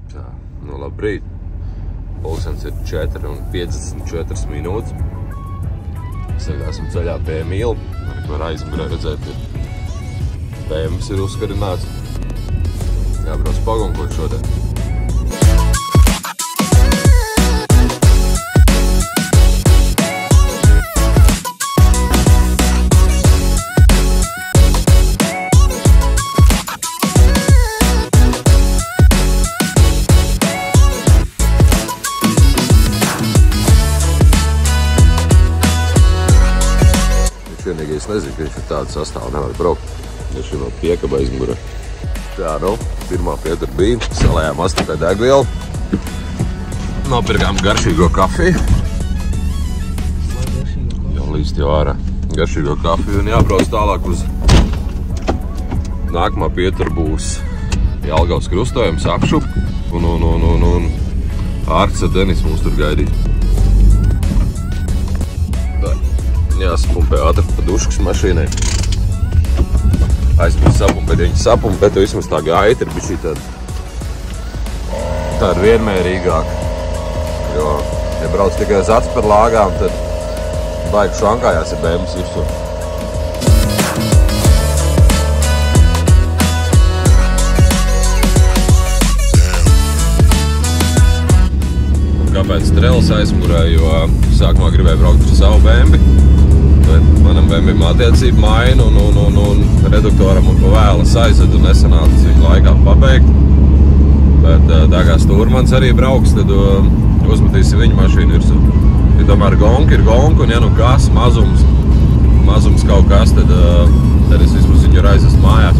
Tā, nu labrīt. Pulkstens ir 4:54 minūtes. Esam ceļā pie Emīla. Arī var aizmugurē redzēt, ka BMWs ir uzkarināts. Jābrauc pagunkot šodien. Es nezinu, ka viņš ir tādu sastāvu nevar braukt. Viņš ir no piekaba aizmugurē. Tā, nu, pirmā pietara bija. Salējām astakai degvielu. Nopirkām garšīgo kafiju. Jau līst jau ārā. Garšīgo kafiju un jābrauc tālāk uz nākamā pietara būs Jelgavas krustojums, Akšup un Ārts ar Denis mūs tur gaidīt. Jāsapumpē ātri pa duškas mašīnai. Aizmīt sapumpēt, viņa sapumpēt, vismaz tā gaita ir bišķī tāda vienmērīgāka. Jo, ja brauc tikai uz atsperlāgām, tad baigi šankājās ir BMWs virsū. Kāpēc streles aizmugurē, jo sākumā gribēju braukt ar savu BMW. Manam BMW attiecību mainu un reduktoram un pa vēlas aizvedu un nesanācis viņu laikā pabeigt. Bet tā kā Stūrmans arī brauks, tad uzmetīsim viņu mašīnu virsū. Ja tomēr gonka ir gonka un ja nu kas, mazums kaut kas, tad es vismaz viņu raizes mājās.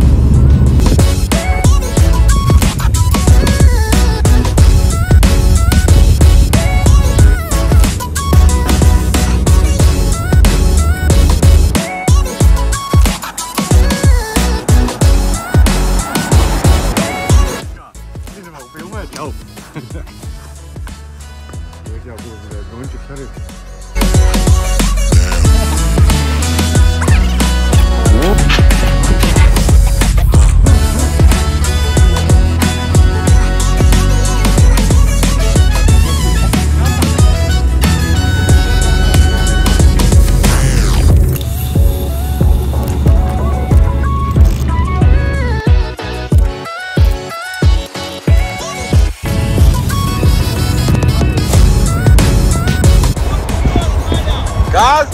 Kas?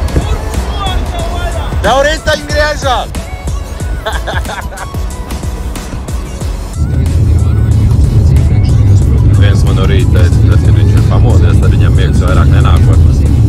Tev riteņi griežās! Viens man no rīta teica, tad, kad viņš ir pamodies, tad viņam miegs vairāk nenākot.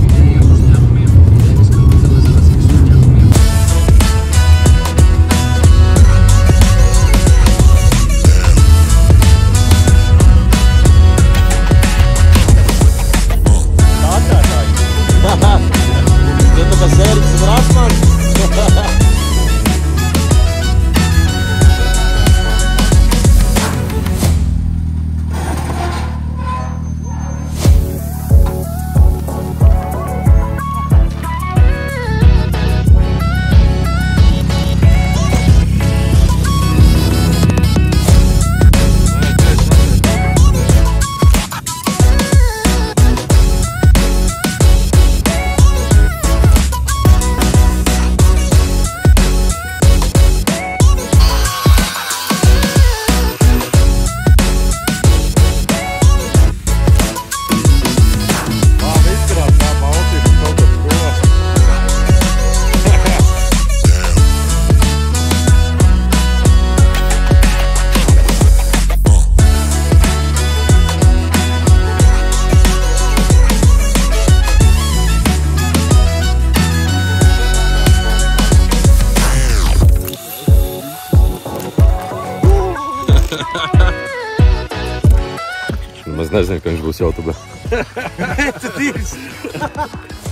Maz nezinu, ka viņš būs YouTube. Atceramies, ka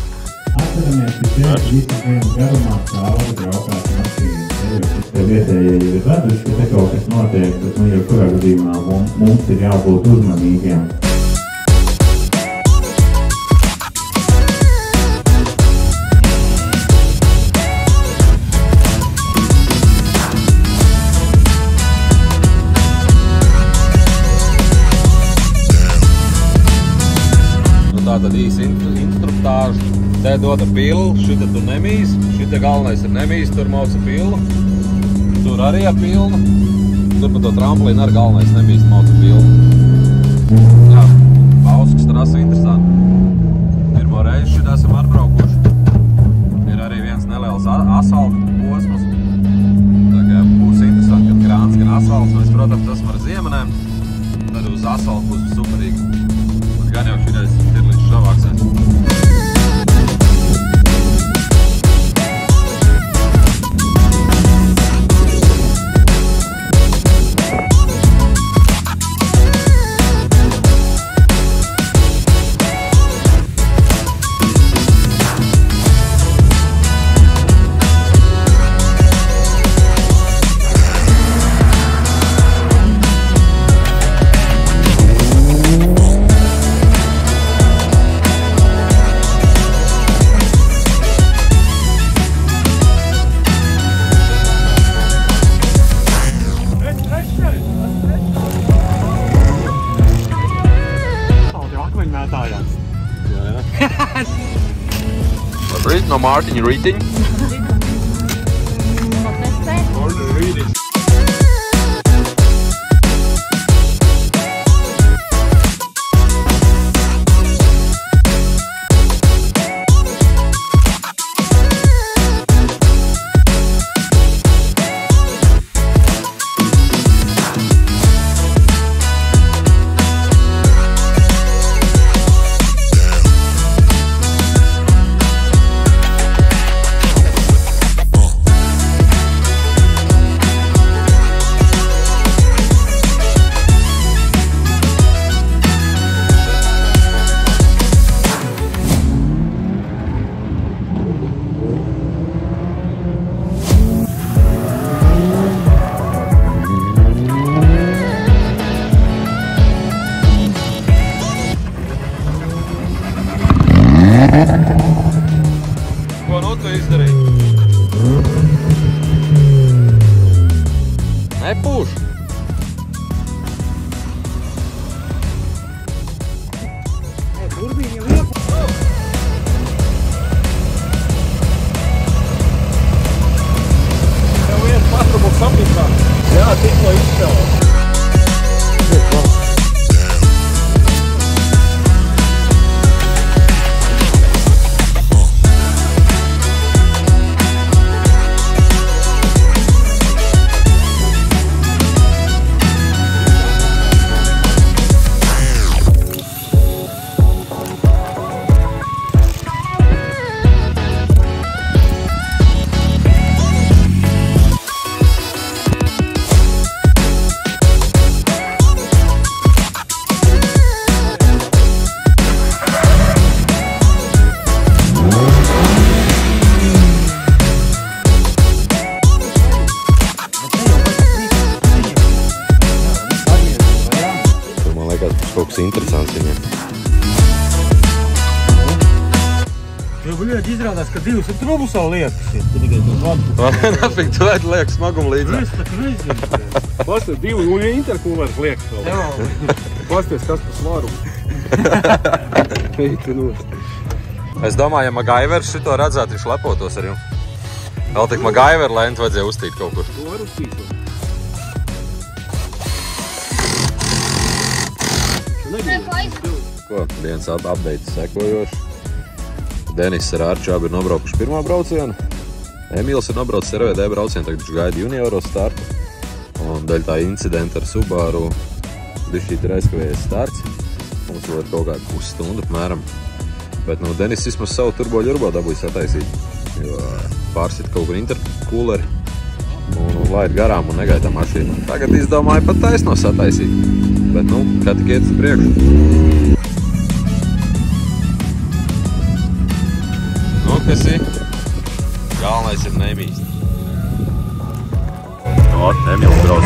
šeit visu dienu garumā cauri braukās mašīnas. Vietējie jau ir veduši, ka te kaut kas notiek, bet nu, jebkurā gadījumā mums ir jābūt uzmanīgiem. tad īsi instruktāžu. Te doda pillu, šita tu nemīs, šita galvenais ir nemīs, tur mauca pillu. Tur arī ar pilnu. Tur pa to tramplīnu arī galvenais nemīs, mauca pillu. Jā, Bauskas trasa interesanti. Pirmo reizi šitā esam atbraukuši. Ir arī viens neliels asfalta posms. Tā kā būs interesanti, kad krāns, gan asfalts. Mēs, protams, esam ar ziemenēm. Tad uz asfalta būs superīgi. Gan jau šitais ir līdz šavāksies. Labrīt, no Mārtiņa Rītiņa. Ko nu tu izdarīji? Nepūš! Turbīni jau iepu! Tev viens patrabuks aplikā. Jā, tikko izšķēlē. Kaut kas interesants viņam. Jo, bļiet, izrādās, ka divas trobusā liekas ir. Nafik, tu vajag liek smagumu līdzi. Es taču nezinu. Pasties, divi un interkulērs liekas vēl. Pasties, kas pa svaru. Es domāju, ja MacGyvers šito redzētu, viņš lepotos ar jums. Vēl tik MacGyver lēntu vajadzēja uztīt kaut kur. To var uztīt. Ko? Viens updates sekojoši. Denis ar Arču abi ir nobraukuši pirmo braucienu. Emīls ir nobraucis RVD braucienu, tagad viņš gaida junioros startu. Un daļ tā incidenta ar Subaru bišķīt ir aizkavējies starts. Mums vēl ir kaut kāda pusstundu apmēram. Bet nu, Denis vismaz savu turbo-ļurbo dabūja sataisīt. Jo pārsit kaut kur interkūleri un laid garām un negaitā mašīnu. Tagad izdomāju pat taisno sataisīt. Bet nu, kā tik iet uz priekšu. Nu, kas ir? Galvenais ir nemīst. No, Emīls brauc.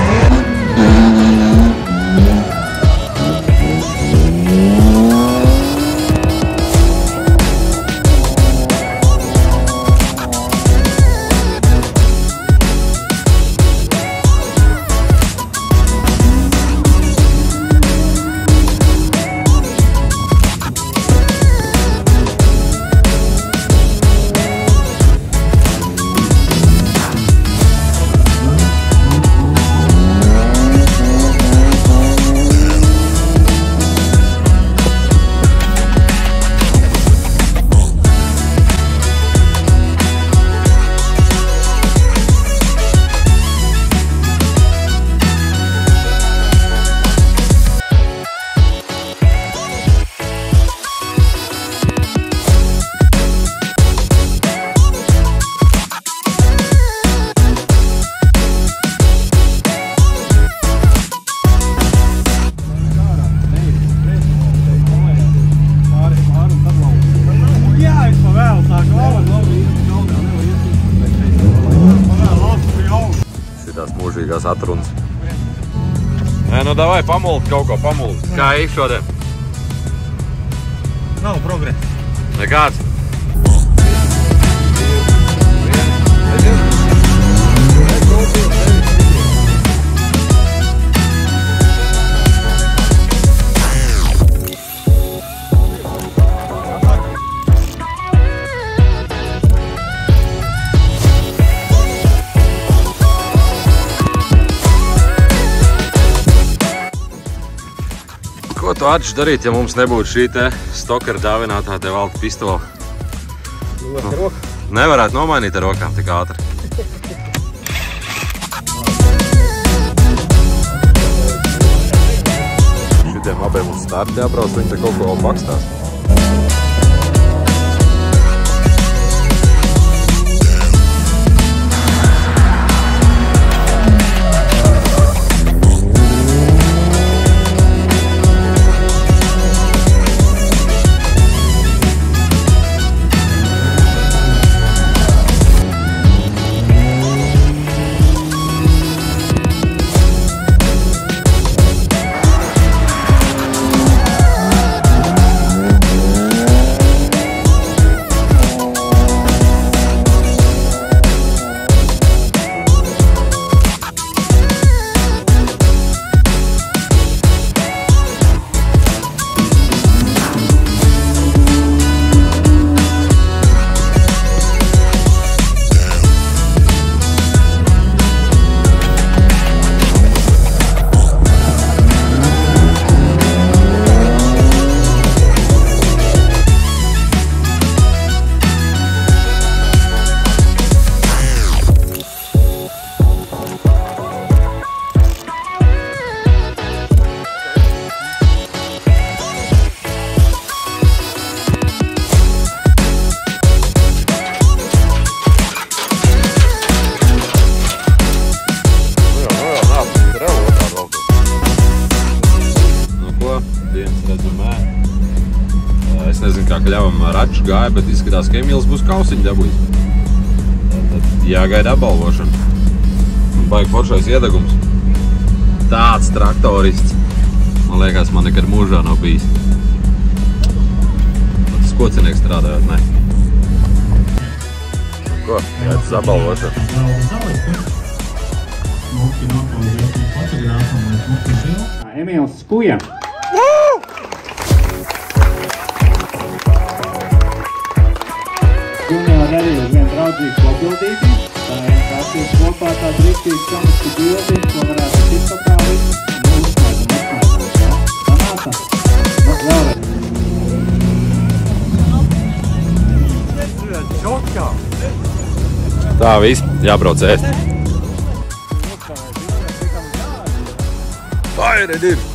tas atruns. Nē, nu davai pamult kaut ko, pamult. Kā īk šodien? Nav progresa. Nekāds? Ko tu Arčs darīt, ja mums nebūtu šī te Stokera dāvinātā te valta pistola? Nevarētu nomainīt ar rokām tik ātri. Šitiem abiem uz starti jābrauc, viņi te kaut ko vēl pakstās. Es nezinu, kā Kļavam ar Arču gāja, bet izskatās, ka Emīls būs kausiņu dabūjis. Tad jāgaida apbalvošana. Baigi foršais iedegums. Tāds traktorists. Man liekas, man nekad mūžā nav bijis. Tas kocinieks strādājot, ne? Ko? Jāiet apbalvošana. Emīls Skuja. Junior arī uz vienu draudzīgu papildīti. Tā ir kāds kopā tā drīkstīgi samastu bildi, ko varētu izpakāvīt. Nu, uzsmaidam. Sanāca? Nu, vēlēt. Tā viss, jābrauc ēst. Tā ir, Edir!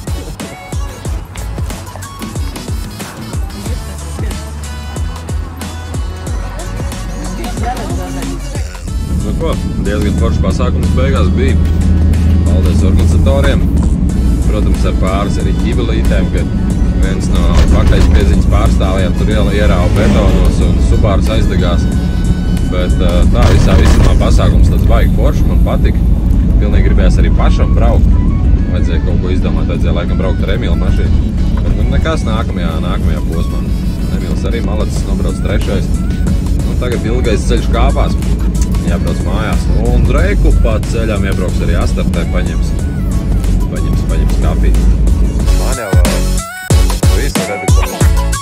Nu ko, diezgan foršs pasākums beigās bija. Paldies organizatoriem. Protams, ar pāris arī ķibelītēm, kad viens no pakaļspieziņas pārstāvjiem tur ierāva betonos un Subārs aizdegās. Bet tā visumā pasākums tāds baigi foršs, man patika. Pilnīgi gribējās arī pašam braukt. Vajadzēja kaut ko izdomāt, vajadzēja laikam braukt ar Emīlu mašīnu. Bet nekas nākamajā posmā. Emīls arī malacis nobrauc trešais. Tagad ilgais ceļš kāpās, jābrauc mājās. Un reiku pa ceļām iebrauks arī astartē, paņems kafiju. Man jau visu redaktu.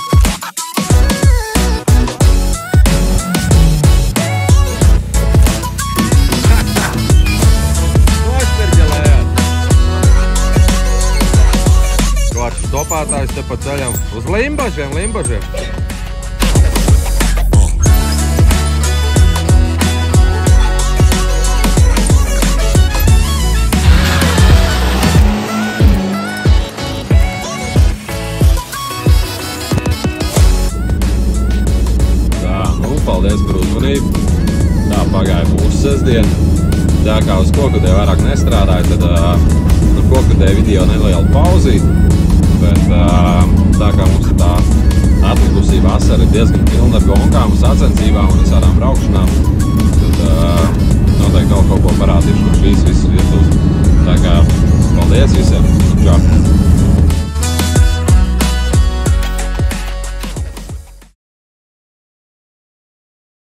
Kvarts stopātājs te pa ceļām uz Limbažiem. Paldies par uzmanību. Tā pagāja mūsu sestdiena. Tā kā uz Kokudē vairāk nestrādāja, tad Kokudē video neliela pauzīt. Bet tā kā mums tā atlikusī vasara ir diezgan pilna ar gonkām, sacensībām un visādām braukšanām, tad noteikti kaut ko parādīšu, kurš šīs visas vietas. Tā kā paldies visiem! Čau!